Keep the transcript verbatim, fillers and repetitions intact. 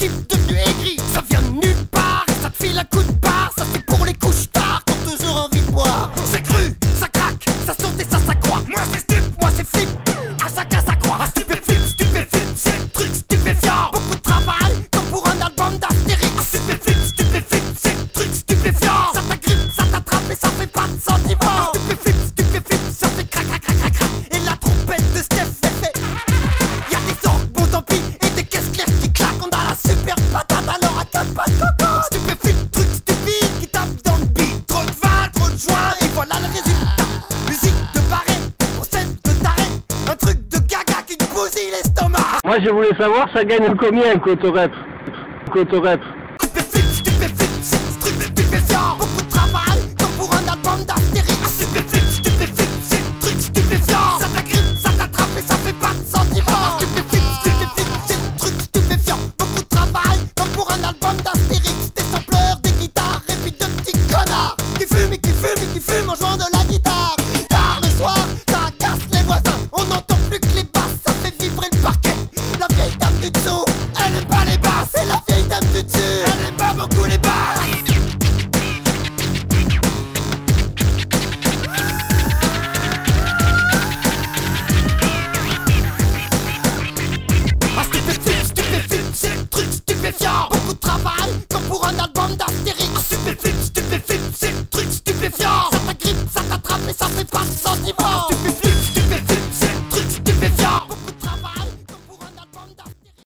type devenu aigri. Ça vient de nulle part et ça te file un coup de barre. Ça c'est pour les couches tard qui ont toujours envie de boire. C'est cru, ça craque, ça saute et ça s'accroît. Moi c'est stup, moi c'est flip, à chacun sa croix. Ah, stupéflip, stupéflip, c'est le truc stupéfiant. Beaucoup de travail comme pour un album d'Astérix. Ah, stupéflip, stupéflip, c'est le truc stupéfiant. Ça t'agrippe, ça t'attrape et ça fait pas de sentiments. Stupéflip, stupéflip, ça fait crac crac crac crac crac. Et la trompette de Steph fait fait. Y'a des sons, bon tant pis, et des caisses claires qui claquent. On a la super patate alors à quatre pas de coco. Stupéflip, truc stupide qui tape dans le beat. Trop de vin, trop de joint et voilà le résultat. Musique de barré, recette de taré. Un truc de gaga qui te bousille l'estomac. Moi je voulais savoir ça gagne combien un cotorep. Cotorep. Stupéflip, stupéflip, c'est le truc stupéfiant. Beaucoup de travail comme pour un album d'Astérix. Stupéflip, stupéflip, c'est le truc stupéfiant. Ça t'agrippe, ça t'attrape et ça fait pas de sentiments. Stupéflip, stupéflip, c'est le truc stupéfiant. Beaucoup de travail comme pour un album d'Astérix. Des sampleurs, des guitares et puis de petits connards qui fument et qui fument et qui fument en jouant de la guitare. Tard le soir, ça casse les voisins. On n'entend plus que les basses, ça fait vibrer le parquet. La vieille dame du dessous, elle aime pas les basses. Et la vieille dame du dessus, elle aime pas beaucoup les basses. Ah, stupéflip, stupéflip, c'est le truc stupéfiant. Beaucoup de travail comme pour un album d'Astérix. Ah, stupéflip, stupéflip, c'est le truc stupéfiant. Ça t'agrippe, ça t'attrape et ça fait pas de sentiments. Stupéflip,